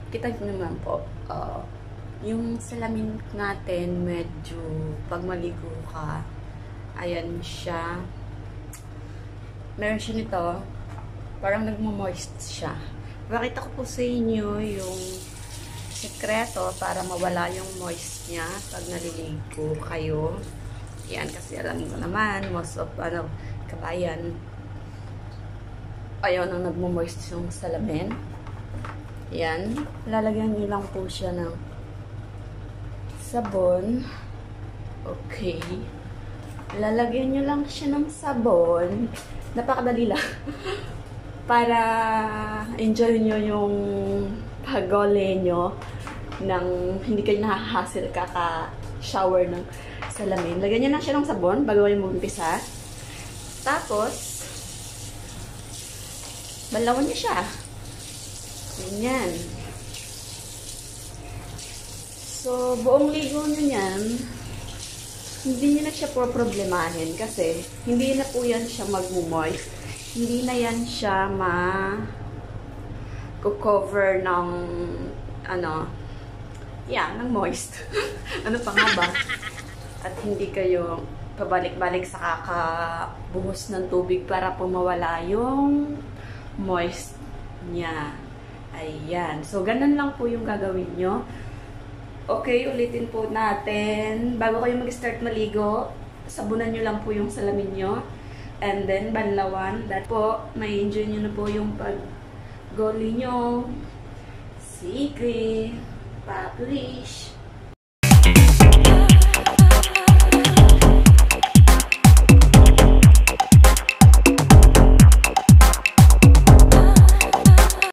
kita naman po, yung salamin natin medyo pag maligo ka, ayan siya, meron siya nito, parang nagmo-moist siya. Pakita ko po sa inyo yung sekreto para mawala yung moist niya pag naliligo kayo. Yan, kasi alam mo naman, most of kabayan, ayaw nang nagmo-moist yung salamin. Yan, lalagyan niyo lang po siya ng sabon. Okay. Lalagyan niyo lang siya ng sabon. Napakadali lang. Para enjoy niyo yung pagole niyo nang hindi kayo nahahassle kaka-shower ng salamin. Lagyan niyo lang siya ng sabon bago kayo mag-umpisa. Tapos, balawan niyo siya. Ganyan. So, buong ligo nyo yan, hindi nyo na siya problemahin kasi hindi na po yan siya mag-moist. Hindi na yan siya ma-cover ng ng moist. Ano pa nga ba? At hindi kayo pabalik-balik sa kakabuhos ng tubig para po mawala yung moist niya. Ayan. So, ganun lang po yung gagawin nyo. Okay, ulitin po natin. Bago kayo mag-start maligo, sabunan nyo lang po yung salamin nyo. And then, banlawan. That po, may enjoy nyo na po yung pag-goli nyo. Sige. Publish.